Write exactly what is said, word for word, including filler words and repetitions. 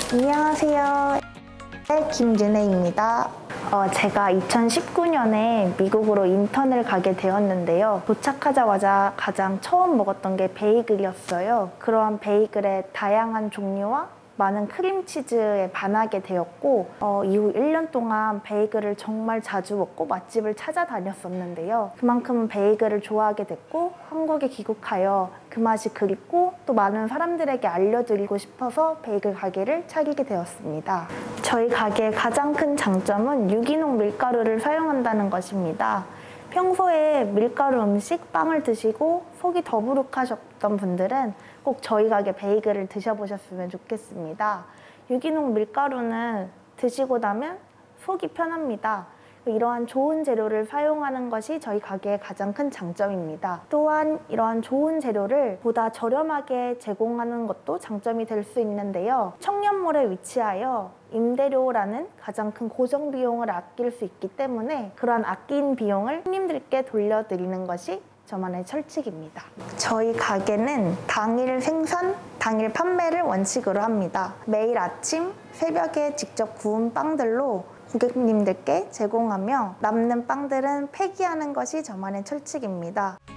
안녕하세요. 김윤혜입니다. 어, 제가 이천십구 년에 미국으로 인턴을 가게 되었는데요. 도착하자마자 가장 처음 먹었던 게 베이글이었어요. 그러한 베이글의 다양한 종류와 많은 크림치즈에 반하게 되었고 어, 이후 일 년 동안 베이글을 정말 자주 먹고 맛집을 찾아다녔었는데요. 그만큼 베이글을 좋아하게 됐고 한국에 귀국하여 그 맛이 그립고 또 많은 사람들에게 알려드리고 싶어서 베이글 가게를 차리게 되었습니다. 저희 가게의 가장 큰 장점은 유기농 밀가루를 사용한다는 것입니다. 평소에 밀가루 음식, 빵을 드시고 속이 더부룩하셨던 분들은 꼭 저희 가게 베이글을 드셔보셨으면 좋겠습니다. 유기농 밀가루는 드시고 나면 속이 편합니다. 이러한 좋은 재료를 사용하는 것이 저희 가게의 가장 큰 장점입니다. 또한 이러한 좋은 재료를 보다 저렴하게 제공하는 것도 장점이 될 수 있는데요. 청년몰에 위치하여 임대료라는 가장 큰 고정 비용을 아낄 수 있기 때문에 그러한 아낀 비용을 손님들께 돌려드리는 것이 저만의 철칙입니다. 저희 가게는 당일 생산, 당일 판매를 원칙으로 합니다. 매일 아침, 새벽에 직접 구운 빵들로 고객님들께 제공하며 남는 빵들은 폐기하는 것이 저만의 철칙입니다.